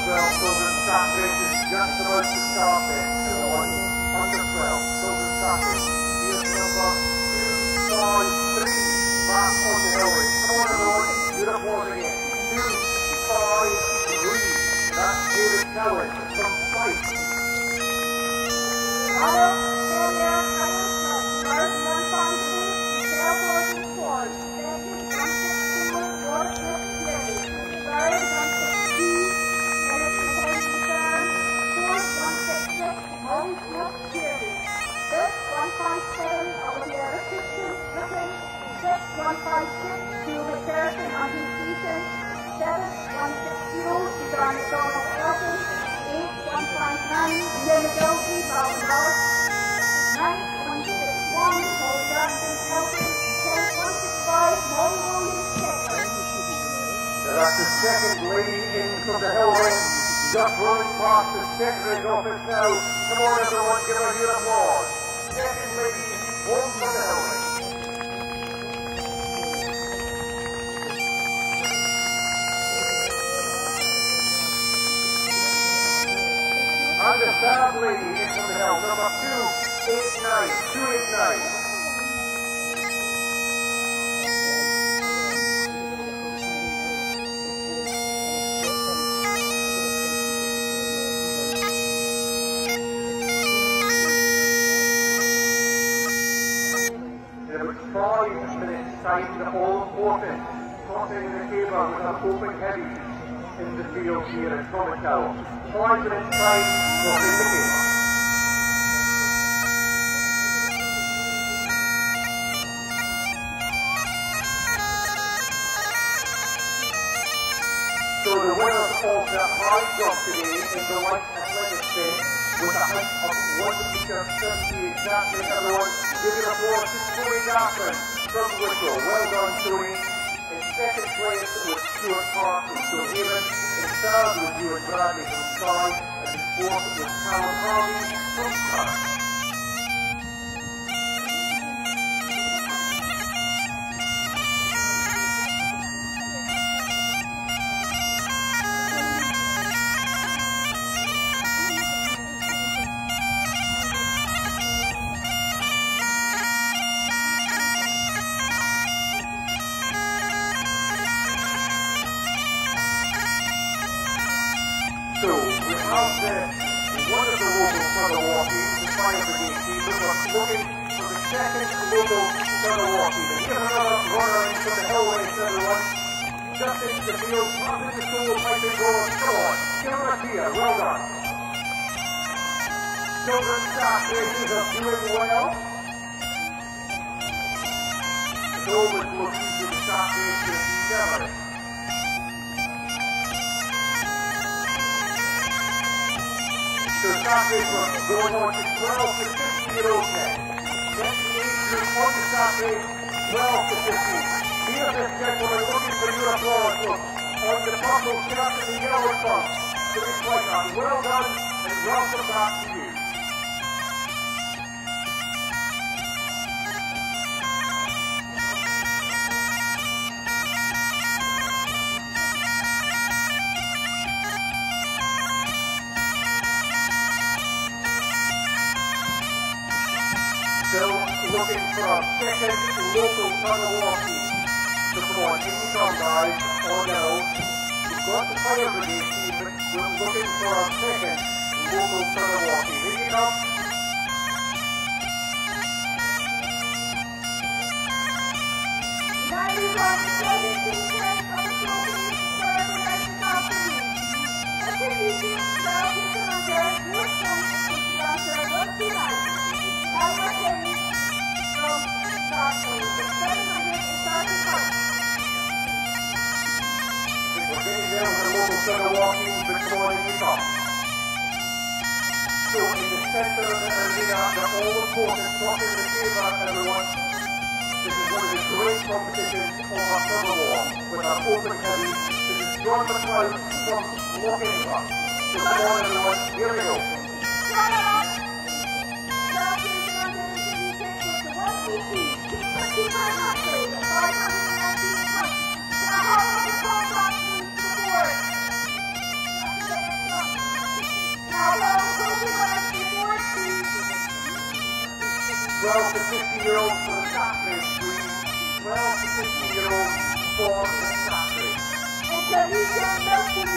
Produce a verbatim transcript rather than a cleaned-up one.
twelve children start racing just about to start there. Everyone under twelve children starting. Here's number five, three, back on the highway. Come on everyone, uniform again. Two, five, three. That's David Cowan from Fife. Hello, Chandler, Highland, Mark, one five three, zero four two four. Thank you, one six two, four six three. Sorry, one six two, minutes to ten concern, four one six six, home six two. Six one five seven, over the other kitchen, looking. Six one five six, two McPherson, on his season. Seven one six zero, Suzanne McDonald Elton. Eight one five nine, Lynn McGilty, Bowen Ross. Nine one six one, Paul Jackson Elton. Ten one six five, Molly Williams Chandler. That's the second lady in from the hill ring, just running past the secretary's office now. Come on everyone, give her your applause. Second lady, home from the hill ring. And the third lady in from the hill, number two eight nine, two eight nine. Five minutes time to all important, crossing the table with an open heavy in the field here at Tomintoul. Five minutes time crossing the table. So the winners of the high jump today in the white athletic set with a height of one meter seventy exactly. Everyone, give it applause to Tony Jackson from Wicklow. Well done, Tony. In second place was Stuart Park from Stonehaven. In third was Ewan Bradley from Skye. And in fourth was Callum Harvey from Skye. So, we have the wonderful local Chandler walking, the fire brigade team, who are looking for the second local Chandler walking. And here's another runner in from the hill race, everyone. Just into the field, up in the school, piping road, come on. Give her a cheer, well done. Children's staff races are doing well. It's always looking to the staff races, never. So Saturday was going on to twelve to fifteen year olds next. Next age group on to Saturday, twelve to fifteen. Here's this gentleman looking for your applause. Look, on the purple shirt and the yellow trunks. To be quite happy. Well done and welcome back to you. Still looking for a second local Chandler walking. So come on, in you come guys, or no. We've got the fire brigade team, but we're looking for a second local Chandler walking. In you come. Now you got the seventeen cents of the trophy for the next company. I think you can well get them on there. Your points to the doctor. What's the life? I was saying from Stockholm, the seven hundred thirty-five. We're getting there with a local Chandler walking, but come on, in you come. So in the center of the arena, they're all important, crossing the table, everyone. This is one of the great competitions of our Chandler walk with our open heavy. This is John McLeod from Lockington. So come on, everyone, here we go. Shut up! Keep my hustle, five hundred nineteen pounds. Now, how about the twelve boxes to the board? twelve to fifteen year olds for the Saturday stream. twelve to fifteen year olds for the Saturday. And so you can milk